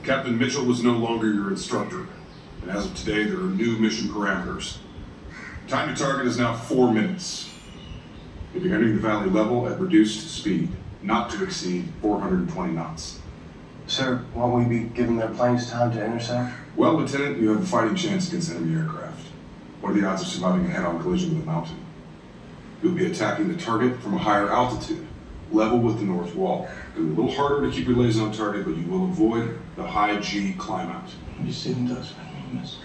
Captain Mitchell is no longer your instructor, and as of today, there are new mission parameters. Time to target is now 4 minutes. You'll be entering the valley level at reduced speed, not to exceed 420 knots. Sir, won't we be giving their planes time to intersect? Well, Lieutenant, you have a fighting chance against enemy aircraft. What are the odds of surviving a head-on collision with a mountain? You'll be attacking the target from a higher altitude, level with the north wall. It'll be a little harder to keep your lasers on target, but you will avoid the high G climb out. You see them does, miss.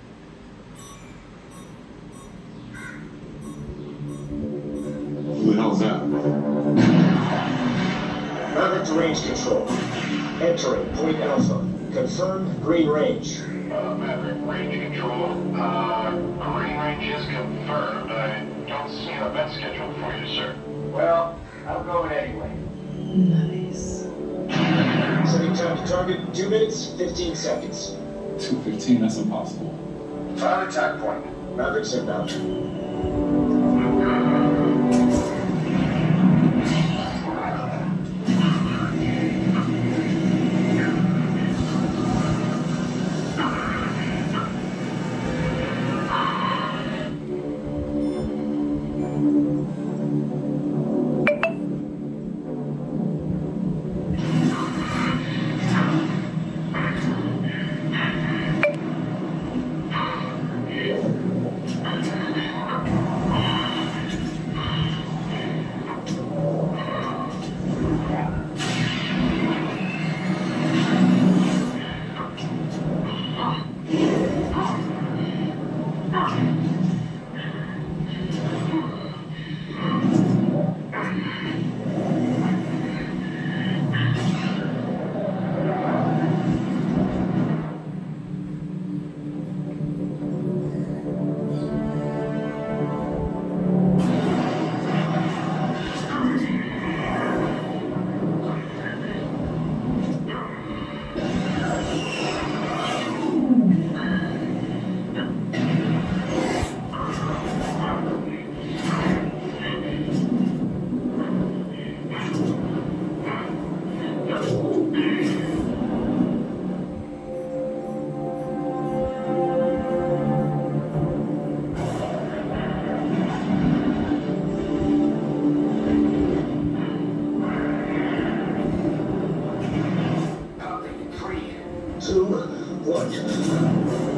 Who the hell is that? Maverick to range control. Entering point Alpha. Confirmed green range. Maverick, range control. Green range is confirmed. I don't see an event schedule for you, sir. Well, I'm going anyway. Nice. Setting time to target, 2 minutes, 15 seconds. 2:15, that's impossible. Fire attack point. Mavericks inbound. Two, one.